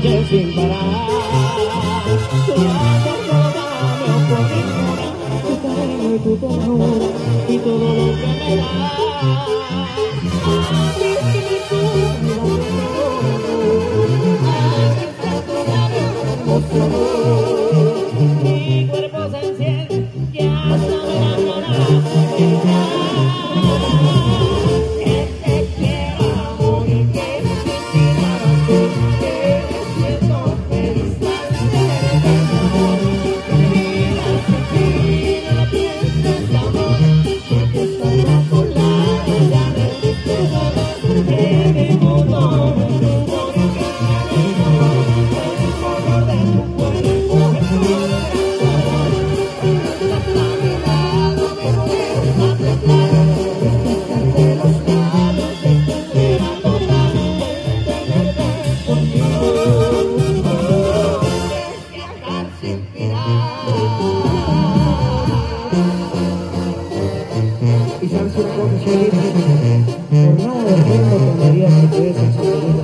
noches sin parar. Soñando rodando por ignorar tu cariño y tu ternura y todo lo que me da. Mi cuerpo se enciende, ya sabe enamorar. Que te quiero morir, que sin ti que siento feliz al verte. Que vida sin ti no pienses amor, porque estoy a tu lado, ya me diste dolor. Que mi mundo y sabes una cosa, Shelly, por nada del mundo cambiaría si puedes